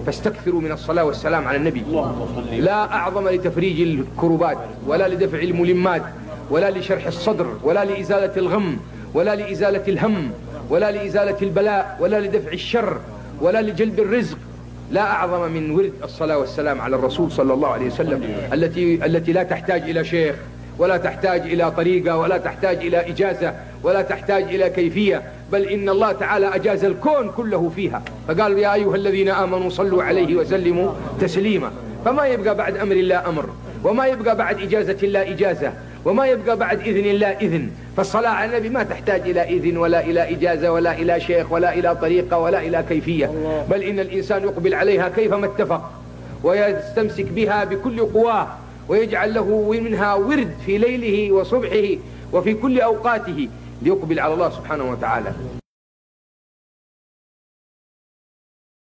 فاستكثروا من الصلاة والسلام على النبي. لا أعظم لتفريج الكربات ولا لدفع الملمات ولا لشرح الصدر ولا لإزالة الغم ولا لإزالة الهم ولا لإزالة البلاء ولا لدفع الشر ولا لجلب الرزق. لا أعظم من ورد الصلاة والسلام على الرسول صلى الله عليه وسلم، التي لا تحتاج إلى شيخ ولا تحتاج إلى طريقة ولا تحتاج إلى إجازة ولا تحتاج إلى كيفية، بل إن الله تعالى أجاز الكون كله فيها، فقال يا أيها الذين آمنوا صلوا عليه وسلموا تسليما. فما يبقى بعد أمر الله أمر، وما يبقى بعد إجازة الله إجازة، وما يبقى بعد إذن الله إذن. فالصلاة على النبي ما تحتاج إلى إذن ولا إلى إجازة ولا إلى شيخ ولا إلى طريقة ولا إلى كيفية، بل إن الإنسان يقبل عليها كيفما اتفق ويستمسك بها بكل قواه، ويجعل له منها ورد في ليله وصبحه وفي كل أوقاته ليقبل على الله سبحانه وتعالى.